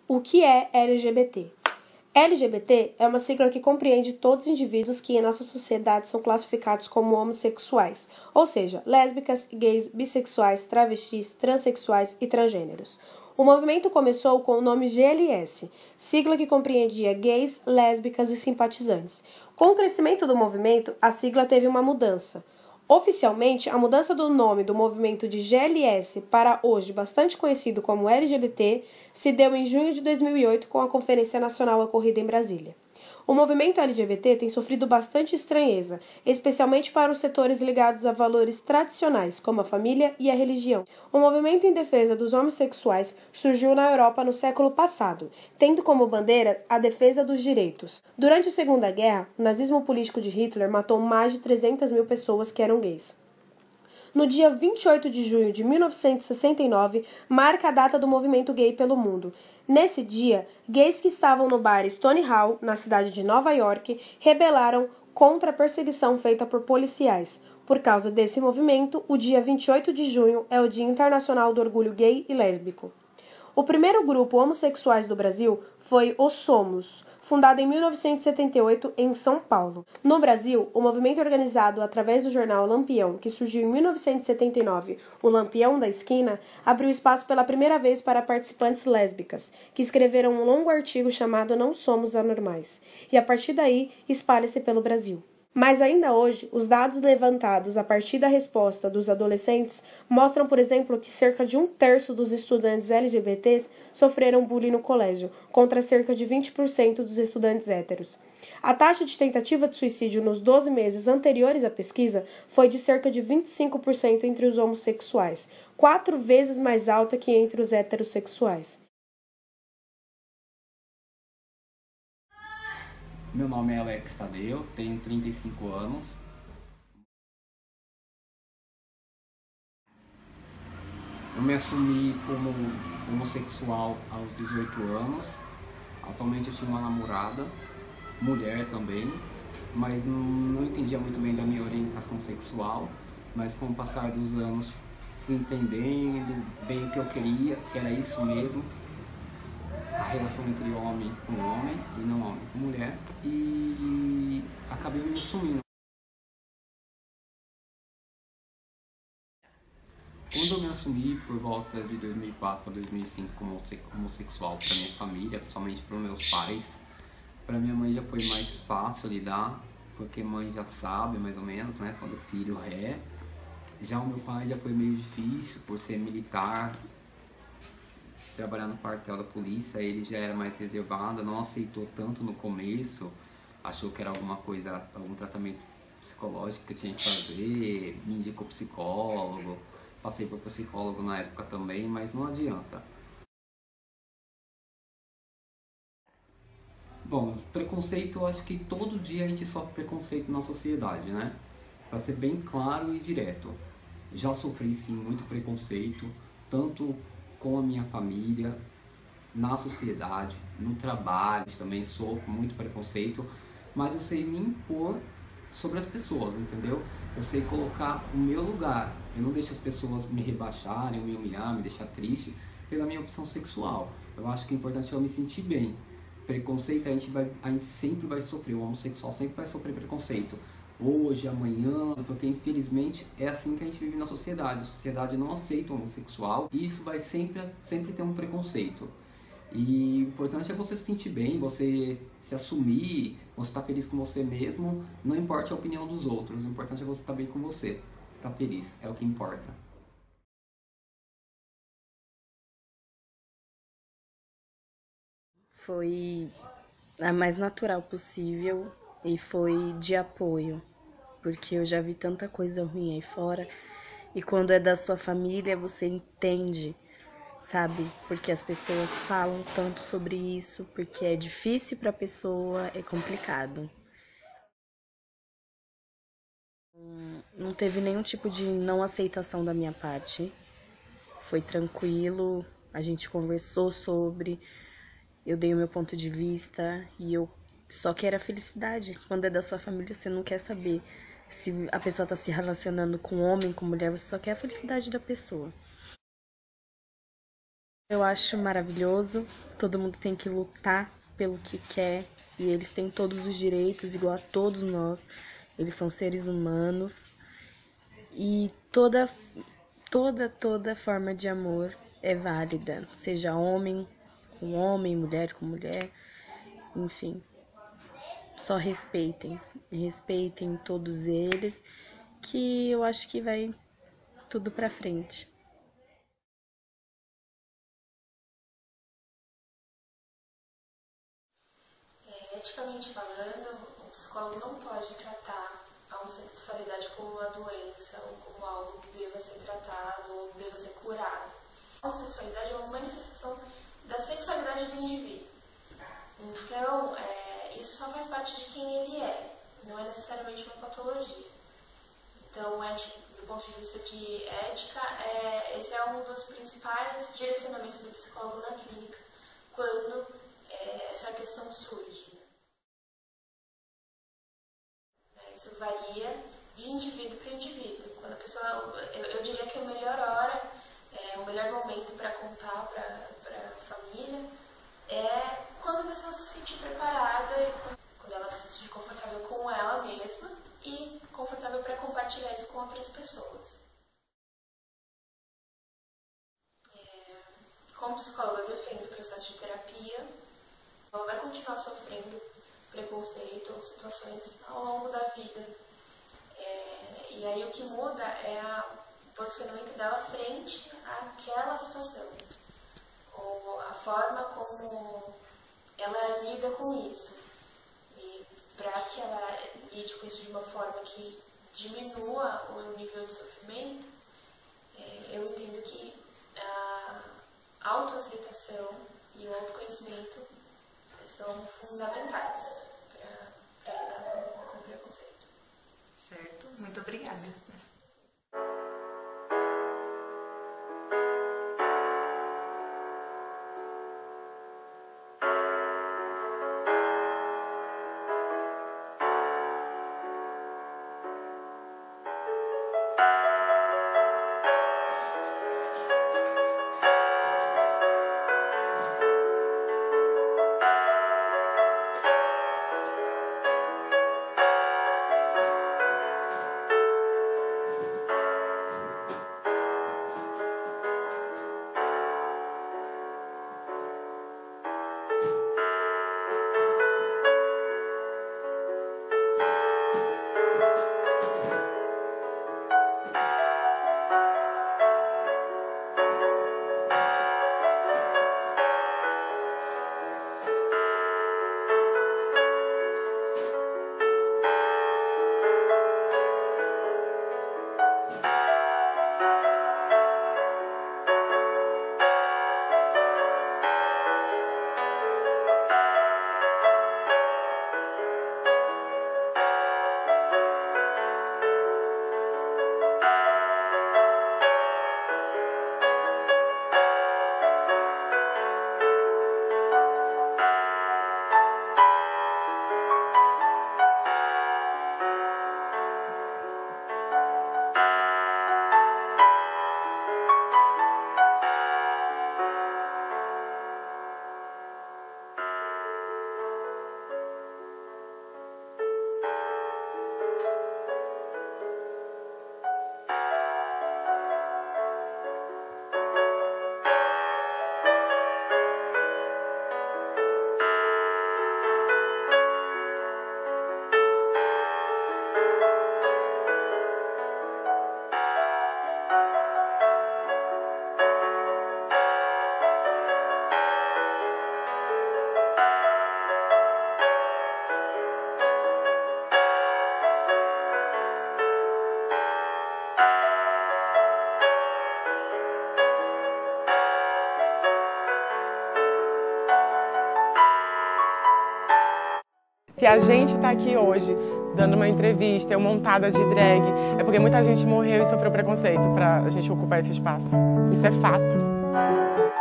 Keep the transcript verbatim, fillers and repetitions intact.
O que é L G B T? L G B T é uma sigla que compreende todos os indivíduos que em nossa sociedade são classificados como homossexuais, ou seja, lésbicas, gays, bissexuais, travestis, transexuais e transgêneros. O movimento começou com o nome G L S, sigla que compreendia gays, lésbicas e simpatizantes. Com o crescimento do movimento, a sigla teve uma mudança. Oficialmente, a mudança do nome do movimento de G L S para hoje bastante conhecido como L G B T se deu em junho de dois mil e oito com a Conferência Nacional ocorrida em Brasília. O movimento L G B T tem sofrido bastante estranheza, especialmente para os setores ligados a valores tradicionais, como a família e a religião. O movimento em defesa dos homossexuais surgiu na Europa no século passado, tendo como bandeiras a defesa dos direitos. Durante a Segunda Guerra, o nazismo político de Hitler matou mais de trezentas mil pessoas que eram gays. No dia vinte e oito de junho de mil novecentos e sessenta e nove, marca a data do movimento gay pelo mundo. Nesse dia, gays que estavam no bar Stonewall, na cidade de Nova York, rebelaram contra a perseguição feita por policiais. Por causa desse movimento, o dia vinte e oito de junho é o Dia Internacional do Orgulho Gay e Lésbico. O primeiro grupo homossexuais do Brasil foi o Somos, fundado em mil novecentos e setenta e oito em São Paulo. No Brasil, o movimento organizado através do jornal Lampião, que surgiu em mil novecentos e setenta e nove, o Lampião da Esquina, abriu espaço pela primeira vez para participantes lésbicas, que escreveram um longo artigo chamado Não Somos Anormais, e a partir daí espalha-se pelo Brasil. Mas ainda hoje, os dados levantados a partir da resposta dos adolescentes mostram, por exemplo, que cerca de um terço dos estudantes L G B Ts sofreram bullying no colégio, contra cerca de vinte por cento dos estudantes héteros. A taxa de tentativa de suicídio nos doze meses anteriores à pesquisa foi de cerca de vinte e cinco por cento entre os homossexuais, quatro vezes mais alta que entre os heterossexuais. Meu nome é Alex Tadeu, tenho trinta e cinco anos. Eu me assumi como homossexual aos dezoito anos. Atualmente eu tinha uma namorada, mulher também, mas não, não entendia muito bem da minha orientação sexual. Mas com o passar dos anos fui entendendo bem o que eu queria, que era isso mesmo. A relação entre homem com homem e não homem com mulher, e acabei me assumindo. Quando eu me assumi por volta de dois mil e quatro a dois mil e cinco como homossexual para minha família, principalmente para os meus pais, para minha mãe já foi mais fácil lidar, porque mãe já sabe mais ou menos, né, quando o filho é. Já o meu pai já foi meio difícil por ser militar, trabalhar no quartel da polícia, ele já era mais reservado, não aceitou tanto no começo, achou que era alguma coisa, algum tratamento psicológico que eu tinha que fazer, me indicou psicólogo, passei por psicólogo na época também, mas não adianta. Bom, preconceito, eu acho que todo dia a gente sofre preconceito na sociedade, né? Pra ser bem claro e direto. Já sofri sim muito preconceito, tanto com a minha família, na sociedade, no trabalho, também sofro muito preconceito, mas eu sei me impor sobre as pessoas, entendeu? Eu sei colocar o meu lugar, eu não deixo as pessoas me rebaixarem, me humilhar, me deixar triste pela minha opção sexual. Eu acho que o importante é eu me sentir bem. Preconceito a gente, vai, a gente sempre vai sofrer, o homossexual sempre vai sofrer preconceito. Hoje, amanhã, porque infelizmente é assim que a gente vive na sociedade. A sociedade não aceita o homossexual e isso vai sempre, sempre ter um preconceito. E o importante é você se sentir bem, você se assumir, você estar feliz com você mesmo, não importa a opinião dos outros, o importante é você estar bem com você, estar feliz, é o que importa. Foi a mais natural possível e foi de apoio, porque eu já vi tanta coisa ruim aí fora e quando é da sua família você entende, sabe? Porque as pessoas falam tanto sobre isso, porque é difícil para a pessoa, é complicado. Não teve nenhum tipo de não aceitação da minha parte, foi tranquilo, a gente conversou sobre, eu dei o meu ponto de vista e eu só quero a felicidade. Quando é da sua família, você não quer saber se a pessoa tá se relacionando com homem, com mulher, você só quer a felicidade da pessoa. Eu acho maravilhoso, todo mundo tem que lutar pelo que quer e eles têm todos os direitos igual a todos nós, eles são seres humanos e toda, toda, toda forma de amor é válida, seja homem com homem, mulher com mulher, enfim, só respeitem, respeitem todos eles, que eu acho que vai tudo pra frente. Eticamente falando, o psicólogo não pode tratar a homossexualidade como uma doença ou como algo que deva ser tratado ou deva ser curado. A homossexualidade é uma manifestação da sexualidade do indivíduo. Então, é, isso só faz parte de quem ele é, não é necessariamente uma patologia. Então, ética, do ponto de vista de ética, é, esse é um dos principais direcionamentos do psicólogo na clínica, quando é, essa questão surge. Isso varia de indivíduo para indivíduo. Quando a pessoa, eu, eu diria que a melhor hora, é, o melhor momento para contar para a família é quando a pessoa se sentir preparada, e quando ela se sentir confortável com ela mesma e confortável para compartilhar isso com outras pessoas. É, como psicóloga, eu defendo o processo de terapia. Ela vai continuar sofrendo preconceito ou situações ao longo da vida. É, e aí o que muda é a, o posicionamento dela frente àquela situação, ou a forma como ela lida com isso. E para que ela lide com isso de uma forma que diminua o nível de sofrimento, é, eu entendo que a autoaceitação e o autoconhecimento são fundamentais para lidar com, com o preconceito. Certo, muito obrigada. Se a gente está aqui hoje dando uma entrevista, eu montada de drag, é porque muita gente morreu e sofreu preconceito para a gente ocupar esse espaço. Isso é fato.